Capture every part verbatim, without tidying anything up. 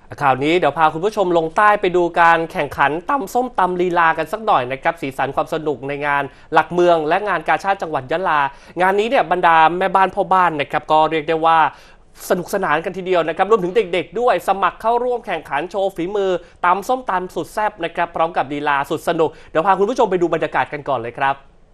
ข่าวนี้เดี๋ยวพาคุณผู้ชมลงใต้ไปดูการแข่งขันตำส้มตำลีลากันสักหน่อยนะครับสีสันความสนุกในงานหลักเมืองและงานกาชาดจังหวัดยะลางานนี้เนี่ยบรรดาแม่บ้านพ่อบ้านนะครับก็เรียกได้ว่าสนุกสนานกันทีเดียวนะครับรวมถึงเด็กๆด้วยสมัครเข้าร่วมแข่งขันโชว์ฝีมือตำส้มตำสุดแซ่บนะครับพร้อมกับลีลาสุดสนุกเดี๋ยวพาคุณผู้ชมไปดูบรรยากาศกันก่อนเลยครับ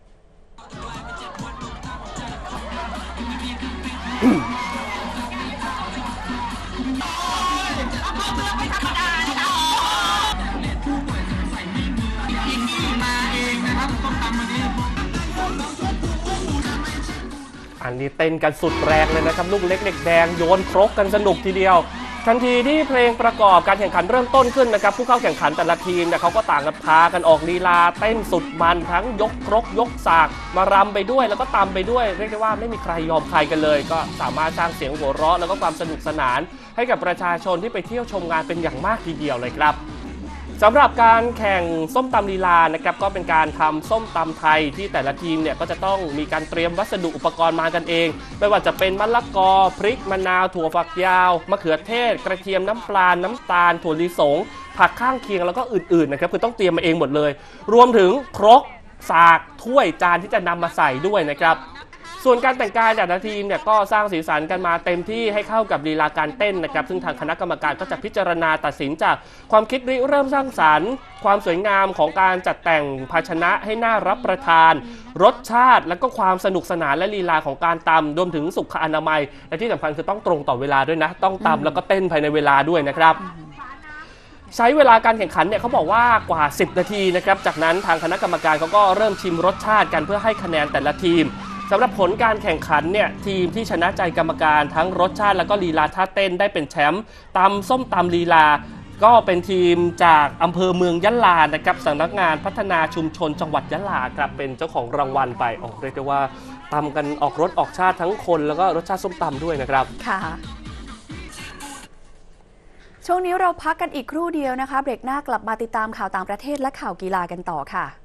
อันนี้เต้นกันสุดแรงเลยนะครับลูกเล็กเด็กแดงโยนครกกันสนุกทีเดียวทันทีที่เพลงประกอบการแข่งขันเริ่มต้นขึ้นนะครับผู้เข้าแข่งขันแต่ละทีมเนี่ยเขาก็ต่างกันพากันออกลีลาเต้นสุดมันทั้งยกครกยกสากมารำไปด้วยแล้วก็ตำไปด้วยเรียกได้ว่าไม่มีใครยอมใครกันเลยก็สามารถสร้างเสียงหัวเราะแล้วก็ความสนุกสนานให้กับประชาชนที่ไปเที่ยวชมงานเป็นอย่างมากทีเดียวเลยครับสำหรับการแข่งส้มตำลีลานะครับก็เป็นการทำส้มตำไทยที่แต่ละทีมเนี่ยก็จะต้องมีการเตรียมวัสดุอุปกรณ์มากันเองไม่ว่าจะเป็นมะละกอพริกมะนาวถั่วฝักยาวมะเขือเทศกระเทียมน้ำปลาน้ำตาลถั่วลิสงผักข้างเคียงแล้วก็อื่นๆนะครับคือต้องเตรียมมาเองหมดเลยรวมถึงครกสากถ้วยจานที่จะนำมาใส่ด้วยนะครับส่วนการแต่งกายแต่ละทีมเนี่ยก็สร้างสีสันกันมาเต็มที่ให้เข้ากับลีลาการเต้นนะครับซึ่งทางคณะกรรมการก็จะพิจารณาตัดสินจากความคิดริเริ่มสร้างสรรค์ความสวยงามของการจัดแต่งภาชนะให้น่ารับประทานรสชาติและก็ความสนุกสนานและลีลาของการตำรวมถึงสุขอนามัยและที่สำคัญคือต้องตรงต่อเวลาด้วยนะต้องตำแล้วก็เต้นภายในเวลาด้วยนะครับใช้เวลาการแข่งขันเนี่ยเขาบอกว่ากว่าสิบนาทีนะครับจากนั้นทางคณะกรรมการเขาก็เริ่มชิมรสชาติกันเพื่อให้คะแนนแต่ละทีมสำหรับผลการแข่งขันเนี่ยทีมที่ชนะใจกรรมการทั้งรสชาติแล้วก็ลีลาท่าเต้นได้เป็นแชมป์ตำส้มตำลีลาก็เป็นทีมจากอำเภอเมืองยะลานะครับสำนักงานพัฒนาชุมชนจังหวัดยะลาครับเป็นเจ้าของรางวัลไปโอ้เรียกได้ว่าตำกันออกรสออกชาติทั้งคนแล้วก็รสชาติส้มตำด้วยนะครับค่ะช่วงนี้เราพักกันอีกครู่เดียวนะคะเบรกหน้ากลับมาติดตามข่าวต่างประเทศและข่าวกีฬากันต่อค่ะ